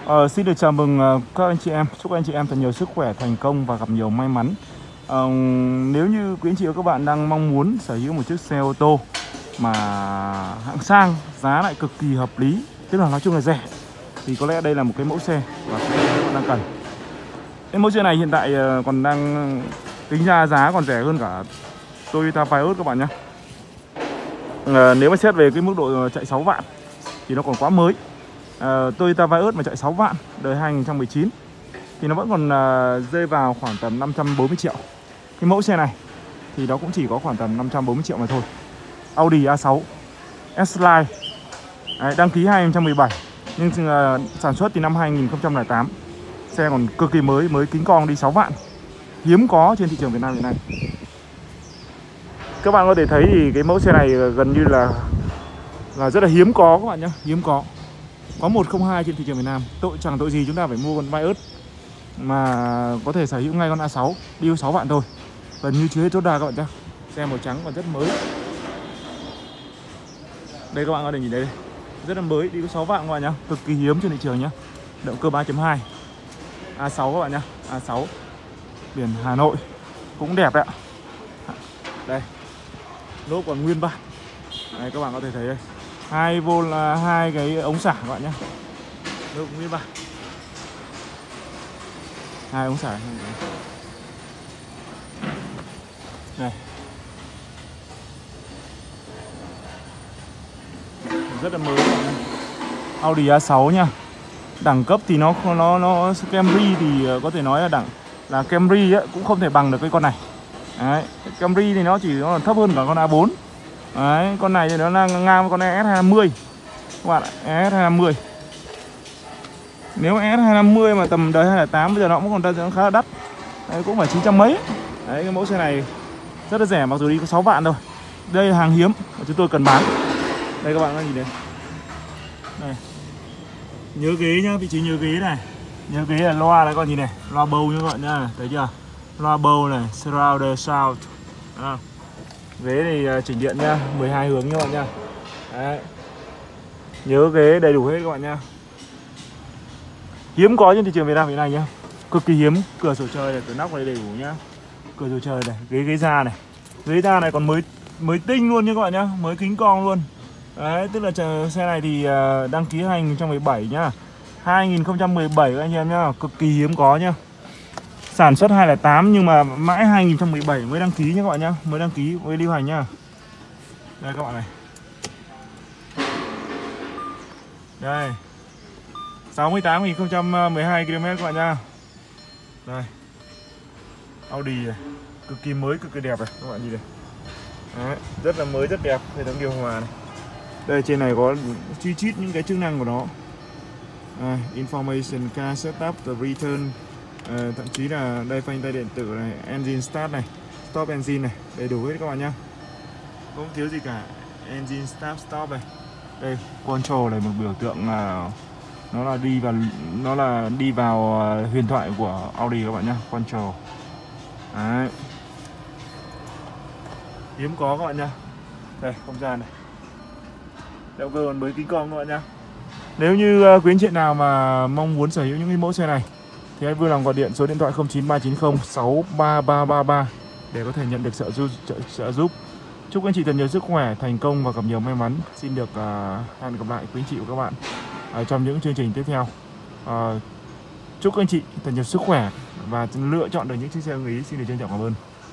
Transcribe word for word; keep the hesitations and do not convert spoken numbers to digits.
Ờ, xin được chào mừng các anh chị em, chúc anh chị em thật nhiều sức khỏe, thành công và gặp nhiều may mắn. ờ, Nếu như quý anh chị và các bạn đang mong muốn sở hữu một chiếc xe ô tô mà hạng sang, giá lại cực kỳ hợp lý, tức là nói chung là rẻ, thì có lẽ đây là một cái mẫu xe và các bạn đang cần. Cái mẫu xe này hiện tại còn đang tính ra giá còn rẻ hơn cả Toyota Vios các bạn nhé. à, Nếu mà xét về cái mức độ chạy sáu vạn thì nó còn quá mới. Uh, Toyota Vios mà chạy sáu vạn đời hai nghìn không trăm mười chín thì nó vẫn còn uh, rơi vào khoảng tầm năm trăm bốn mươi triệu. Cái mẫu xe này thì nó cũng chỉ có khoảng tầm năm trăm bốn mươi triệu mà thôi. Audi A sáu S-Line, đấy, đăng ký hai nghìn không trăm mười bảy nhưng uh, sản xuất thì năm hai nghìn không trăm lẻ tám. Xe còn cực kỳ mới, mới kính con đi sáu vạn, hiếm có trên thị trường Việt Nam hiện nay. Các bạn có thể thấy thì cái mẫu xe này gần như là là rất là hiếm có các bạn nhé, hiếm có. Có một không hai trên thị trường Việt Nam. Tội chẳng tội gì chúng ta phải mua con Vios mà có thể sở hữu ngay con A sáu, đi sáu vạn thôi. Gần như chưa hết chốt đà các bạn nhé. Xe màu trắng còn rất mới. Đây các bạn có thể nhìn thấy đây. Rất là mới, đi có sáu vạn các bạn nhé. Cực kỳ hiếm trên thị trường nhé. Động cơ ba chấm hai A sáu các bạn nhé. A sáu biển Hà Nội cũng đẹp đấy ạ. Đây, lốp còn nguyên bản. Đây các bạn có thể thấy đây, hai vô là hai cái ống xả các bạn nhé. Lốp nguyên bản, hai ống xả này, rất là mới. Audi A sáu nha. Đẳng cấp thì nó nó nó Camry thì có thể nói là đẳng là Camry ấy, cũng không thể bằng được cái con này. Đấy, Camry thì nó chỉ nó thấp hơn cả con A bốn. Đấy, con này thì nó là ngang với con E S hai năm mươi các bạn ạ, E S hai năm mươi. Nếu E S hai năm mươi mà tầm đời hai không không tám bây giờ nó cũng còn nó khá là đắt. Đấy, cũng phải chín trăm mấy. Đấy, cái mẫu xe này rất là rẻ, mặc dù đi có sáu vạn thôi. Đây là hàng hiếm mà chúng tôi cần bán. Đây các bạn có nhìn thấy. Đây. Nhớ ghế nhá, vị trí nhớ ghế này. Nhớ ghế là loa này, con nhìn này, loa bầu như các bạn nhá, thấy chưa? Loa bầu này, surround sound. À. Ghế thì chỉnh điện nhá, mười hai hướng các bạn nhá. Đấy. Nhớ ghế đầy đủ hết các bạn nhá. Hiếm có trên thị trường Việt Nam hiện nay nhá. Cực kỳ hiếm. Cửa sổ trời này, cửa nóc này đầy đủ nhá. Cửa sổ trời này, ghế ghế da này. Ghế da này còn mới mới tinh luôn nha các bạn nhá, mới kính con luôn. Đấy, tức là xe này thì đăng ký hai nghìn không trăm mười bảy nhá. hai nghìn không trăm mười bảy các anh em nhá, cực kỳ hiếm có nhá. Sản xuất hai không không tám nhưng mà mãi hai nghìn không trăm mười bảy mới đăng ký nhá các bạn nhá, mới đăng ký, mới lưu hành nhá. Đây các bạn này. Đây. sáu mươi tám nghìn không trăm mười hai ki lô mét các bạn nhá. Đây. Audi này, cực kỳ mới, cực kỳ đẹp này, các bạn nhìn này. Đấy, rất là mới, rất đẹp, hệ thống điều hòa này. Đây trên này có chi chít những cái chức năng của nó. À, information car setup, the return, à, thậm chí là đây phanh tay điện tử này, engine start này, stop engine này, đầy đủ hết các bạn nhá, không thiếu gì cả. Engine start stop này, đây control này, một biểu tượng là nó là đi vào nó là đi vào huyền thoại của Audi các bạn nhá, control. Đấy. Hiếm có các bạn nhá. Đây không gian này, động cơ còn mới kính con các bạn nhá. Nếu như quý anh chị nào mà mong muốn sở hữu những cái mẫu xe này thì hãy vui lòng gọi điện số điện thoại không chín ba chín không sáu ba ba ba ba để có thể nhận được trợ giúp. Trợ giúp. Chúc anh chị thật nhiều sức khỏe, thành công và gặp nhiều may mắn. Xin được uh, hẹn gặp lại quý anh chị và các bạn uh, trong những chương trình tiếp theo. Uh, chúc anh chị thật nhiều sức khỏe và lựa chọn được những chiếc xe ưng ý. Xin được trân trọng cảm ơn.